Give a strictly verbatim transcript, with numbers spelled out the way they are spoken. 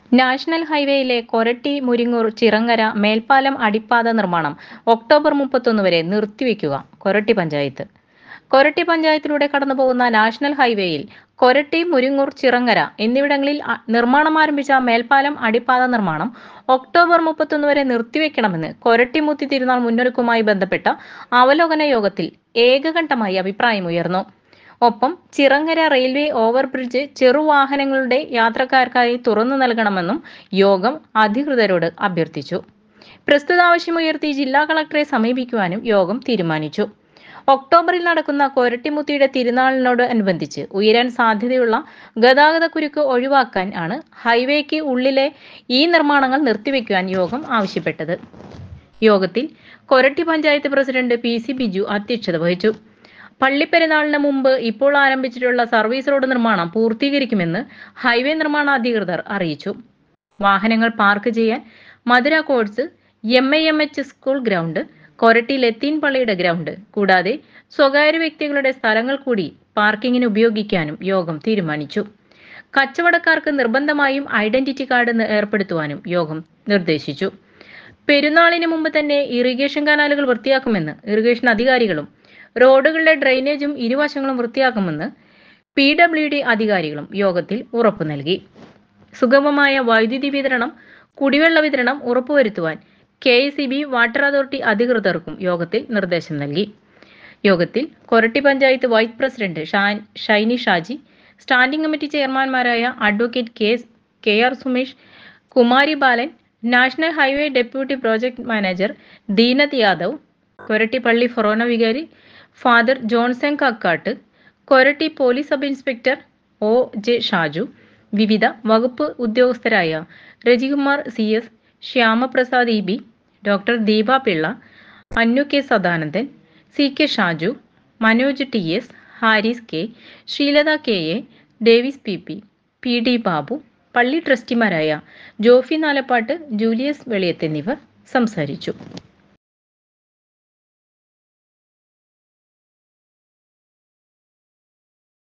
National ഹൈവേയിലെ കൊരട്ടി മുരിങ്ങൂർ ചിറങ്ങര മേൽപ്പാലം അടിപ്പാത നിർമ്മാണം ഒക്ടോബർ മുപ്പത്തൊന്ന് വരെ നിർത്തിവെക്കുക കൊരട്ടി പഞ്ചായത്ത്. കൊരട്ടി പഞ്ചായത്തിലൂടെ കടന്നുപോകുന്ന നാഷണൽ ഹൈവേയിൽ കൊരട്ടി മുരിങ്ങൂർ ചിറങ്ങര എന്നിവിടങ്ങളിൽ നിർമ്മാണം ആരംഭിച്ച മേൽപ്പാലം അടിപ്പാത നിർമ്മാണം ഒക്ടോബർ മുപ്പത്തൊന്ന് വരെ നിർത്തിവെക്കണമെന്ന് കൊരട്ടിമുത്തി തിരുനാൾ മുന്നൊരുക്കവുമായി ബന്ധപ്പെട്ട അവലോകന യോഗത്തിൽ ഏകകണ്ഠമായി അഭിപ്രായമുയർന്നു. ഒപ്പം ചിറങ്ങര റെയിൽവേ ഓവർബ്രിഡ്ജ് ചെറുവാഹനങ്ങളുടെ യാത്രക്കാർക്കായി തുറന്നു നൽകണമെന്നും യോഗം അധികൃതരോട് അഭ്യർത്ഥിച്ചു. പ്രസ്തുത ആവശ്യമുയർത്തി ജില്ലാ കളക്ടറെ സമീപിക്കുവാനും യോഗം തീരുമാനിച്ചു. ഒക്ടോബറിൽ നടക്കുന്ന കൊരട്ടിമുത്തിയുടെ തിരുനാളിനോട് അനുബന്ധിച്ച് ഉയരാൻ സാധ്യതയുള്ള ഗതാഗതക്കുരുക്ക് ഒഴിവാക്കാൻ ആണ് ഹൈവേക്ക് ഉള്ളിലെ ഈ നിർമ്മാണങ്ങൾ നിർത്തിവെക്കുവാൻ യോഗം ആവശ്യപ്പെട്ടത്. യോഗത്തിൽ Koratty panchayat president P C Biju അധ്യക്ഷത വഹിച്ചു. പള്ളിപ്പെരുന്നാളിന് മുമ്പ് ഇപ്പോൾ ആരംഭിച്ചിട്ടുള്ള സർവീസ് റോഡ് നിർമ്മാണം പൂർത്തീകരിക്കുമെന്ന് ഹൈവേ നിർമ്മാണ അധികൃതർ അറിയിച്ചു. വാഹനങ്ങൾ പാർക്ക് ചെയ്യാൻ Madura coats, M I M H school ground, Koratty Latin പള്ളിയുടെ ഗ്രൗണ്ട് കൂടാതെ സ്വകാര്യ വ്യക്തികളുടെ സ്ഥലങ്ങൾ കൂടി പാർക്കിങ്ങിന് ഉപയോഗിക്കാനും യോഗം തീരുമാനിച്ചു. കച്ചവടക്കാർക്ക് നിർബന്ധമായും ഐഡന്റിറ്റി കാർഡ് ഏർപ്പെടുത്തുവാനും യോഗം നിർദ്ദേശിച്ചു. പെരുന്നാളിന് മുമ്പ് തന്നെ ഇറിഗേഷൻ കനാലുകൾ വൃത്തിയാക്കുമെന്ന് ഇറിഗേഷൻ അധികാരികളും റോഡുകളുടെ ഡ്രെയിനേജും ഇരുവശങ്ങളും വൃത്തിയാക്കുമെന്ന് പി ഡബ്ല്യു ഡി അധികാരികളും യോഗത്തിൽ ഉറപ്പു നൽകി. സുഗമമായ വൈദ്യുതി വിതരണം, കുടിവെള്ള വിതരണം ഉറപ്പുവരുത്തുവാൻ K S E B, water authority അധികൃതർക്കും യോഗത്തിൽ നിർദ്ദേശം നൽകി. യോഗത്തിൽ Koratty panchayat vice president Shiny Shaji, standing committee ചെയർമാൻമാരായ advocate K K R Sumesh, Kumari Balan, national highway deputy project manager Dinath Yadav, Koratty പള്ളി ഫൊറോന വികാരി father Johnson Kakkatt, Koratty police sub inspector O J Shaju, വിവിധ വകുപ്പ് ഉദ്യോഗസ്ഥരായ Rajikumar C S, Shyamaprasad E B, doctor Deepa Pillai, Annu K Sadanandan, C K Shaju, Manoj T S, Haris K, Sreelatha K A, Davis P P, P D Babu, പള്ളി ട്രസ്റ്റിമാരായ Jofi Nalappat, Julius Veliyath എന്നിവർ സംസാരിച്ചു.